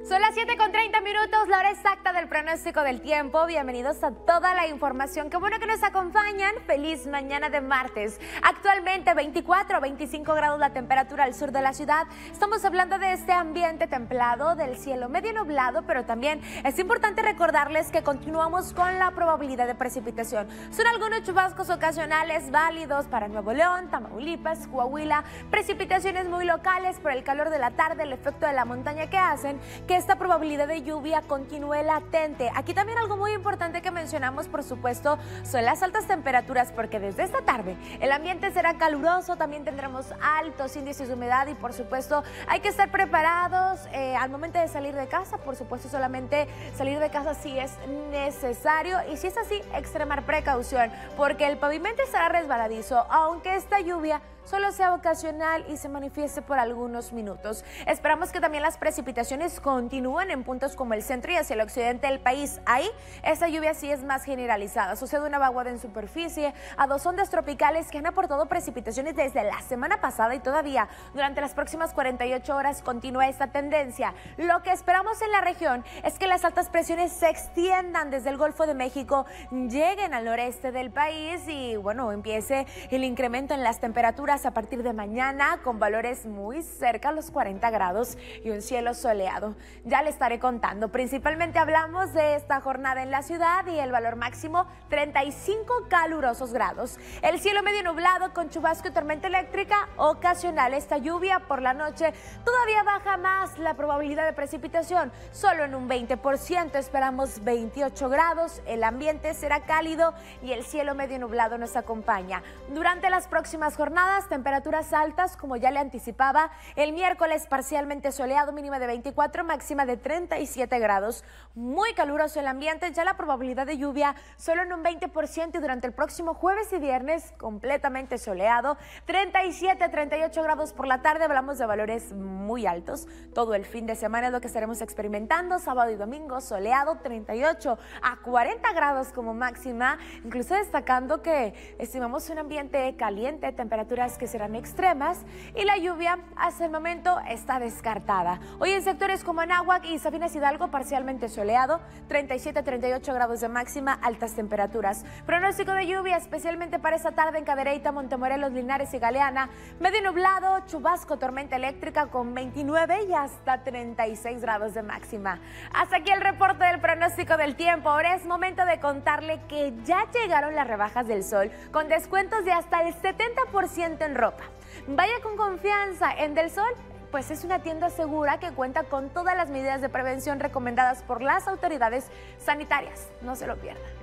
Son las 7:30, la hora exacta del pronóstico del tiempo. Bienvenidos a toda la información. Qué bueno que nos acompañan. Feliz mañana de martes. Actualmente 24 a 25 grados la temperatura al sur de la ciudad. Estamos hablando de este ambiente templado, del cielo medio nublado, pero también es importante recordarles que continuamos con la probabilidad de precipitación. Son algunos chubascos ocasionales válidos para Nuevo León, Tamaulipas, Coahuila. Precipitaciones muy locales por el calor de la tarde, el efecto de la montaña que hacen que esta probabilidad de lluvia continúe latente. Aquí también algo muy importante que mencionamos, por supuesto, son las altas temperaturas, porque desde esta tarde el ambiente será caluroso, también tendremos altos índices de humedad y, por supuesto, hay que estar preparados al momento de salir de casa. Por supuesto, solamente salir de casa si es necesario y, si es así, extremar precaución, porque el pavimento estará resbaladizo, aunque esta lluvia solo sea ocasional y se manifieste por algunos minutos. Esperamos que también las precipitaciones continúen en puntos como el centro y hacia el occidente del país. Ahí, esta lluvia sí es más generalizada. Sucede una vaguada en superficie a dos ondas tropicales que han aportado precipitaciones desde la semana pasada, y todavía durante las próximas 48 horas continúa esta tendencia. Lo que esperamos en la región es que las altas presiones se extiendan desde el Golfo de México, lleguen al noreste del país y, bueno, empiece el incremento en las temperaturas a partir de mañana, con valores muy cerca a los 40 grados y un cielo soleado. Ya le estaré contando. Principalmente hablamos de esta jornada en la ciudad y el valor máximo 35 calurosos grados. El cielo medio nublado con chubasco y tormenta eléctrica ocasional. Esta lluvia por la noche todavía baja más la probabilidad de precipitación, solo en un 20%. Esperamos 28 grados, el ambiente será cálido y el cielo medio nublado nos acompaña. Durante las próximas jornadas, temperaturas altas, como ya le anticipaba. El miércoles parcialmente soleado, mínima de 24, máxima de 37 grados. Muy caluroso el ambiente, ya la probabilidad de lluvia solo en un 20%, y durante el próximo jueves y viernes completamente soleado, 37, 38 grados por la tarde. Hablamos de valores muy altos. Todo el fin de semana es lo que estaremos experimentando, sábado y domingo soleado, 38 a 40 grados como máxima, incluso destacando que estimamos un ambiente caliente, temperaturas que serán extremas, y la lluvia hasta el momento está descartada. Hoy en sectores como Anáhuac y Sabinas Hidalgo parcialmente soleado, 37 a 38 grados de máxima, altas temperaturas. Pronóstico de lluvia especialmente para esta tarde en Cadereyta, Montemorelos, Linares y Galeana, medio nublado, chubasco, tormenta eléctrica con 29 y hasta 36 grados de máxima. Hasta aquí el reporte del pronóstico del tiempo. Ahora es momento de contarle que ya llegaron las rebajas del Sol, con descuentos de hasta el 70% en ropa. Vaya con confianza en Del Sol, pues es una tienda segura que cuenta con todas las medidas de prevención recomendadas por las autoridades sanitarias. No se lo pierdan.